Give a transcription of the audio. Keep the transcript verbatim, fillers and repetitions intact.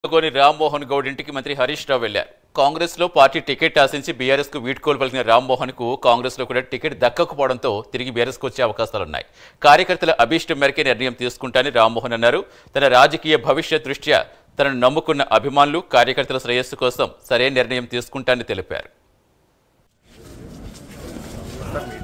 కోని రామ్మోహన్ గౌడ్ ఇంటికి మంత్రి హరీష్ రావు వెళ్లారు. కాంగ్రెస్ లో పార్టీ టికెట్ ఆశించి బీఆర్ఎస్ కు వీడ్కోలు పలికిన రామ్మోహన్ కు కాంగ్రెస్ లో కూడా టికెట్ దక్కకపోవడంతో తిరిగి బీఆర్ఎస్ కు వచ్చే అవకాశాలున్నాయి. కార్యకర్తల అభీష్టం మేరకే నిర్ణయం తీసుకుంటానని రామ్మోహన్ అన్నారు. తన రాజకీయ భవిష్యత్ దృష్ట్యా తనను నమ్ముకున్న అభిమానులు కార్యకర్తల శ్రేయస్సు కోసం సరైన నిర్ణయం తీసుకుంటానని తెలిపారు.